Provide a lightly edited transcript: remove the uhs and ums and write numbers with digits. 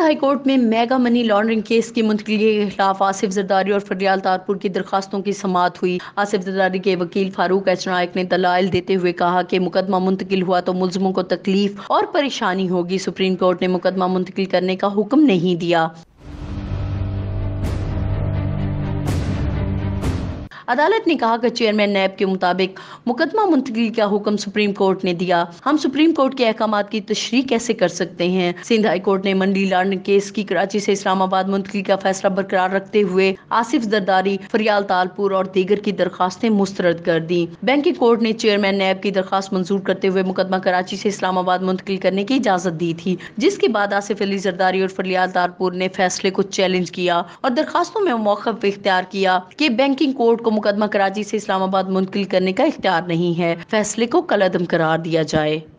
High court میں mega money laundering case کی منتقلی کے خلاف آصف زرداری اور فریال تارپور کی درخواستوں کی سماعت ہوئی۔ آصف زرداری کے وکیل فاروق ایچ نائک نے دلائل دیتے ہوئے کہا کہ مقدمہ منتقل ہوا تو ملزموں کو تکلیف اور پریشانی ہوگی۔ سپریم کورٹ نے مقدمہ منتقل کرنے کا حکم نہیں دیا۔ عدالت نے کہا کہ چیئرمین نیب کے مطابق مقدمہ منتقلی کا حکم سپریم کورٹ نے دیا۔ ہم سپریم کورٹ کے احکامات کی تشریح کیسے کر سکتے ہیں؟ سندھ ہائی کورٹ نے منی لانڈرنگ کیس کی کراچی سے اسلام آباد منتقلی کا فیصلہ برقرار رکھتے ہوئے آصف زرداری، فریال تارپور اور دیگر کی درخواستیں مسترد کر دیں۔ بینکنگ کورٹ نے چیئرمین نیب کی درخواست منظور کرتے ہوئے مقدمہ کراچی سے اسلام آباد منتقل کرنے کی اجازت دی تھی، جس کے بعد آصف علی زرداری اور فریال تارپور نے فیصلے کو چیلنج کیا اور درخواستوں میں موقف اختیار کیا کہ بینکنگ کورٹ کو مقدمہ کراچی سے اسلام آباد منتقل کرنے کا اختیار نہیں ہے، فیصلے کو کالعدم قرار دیا جائے۔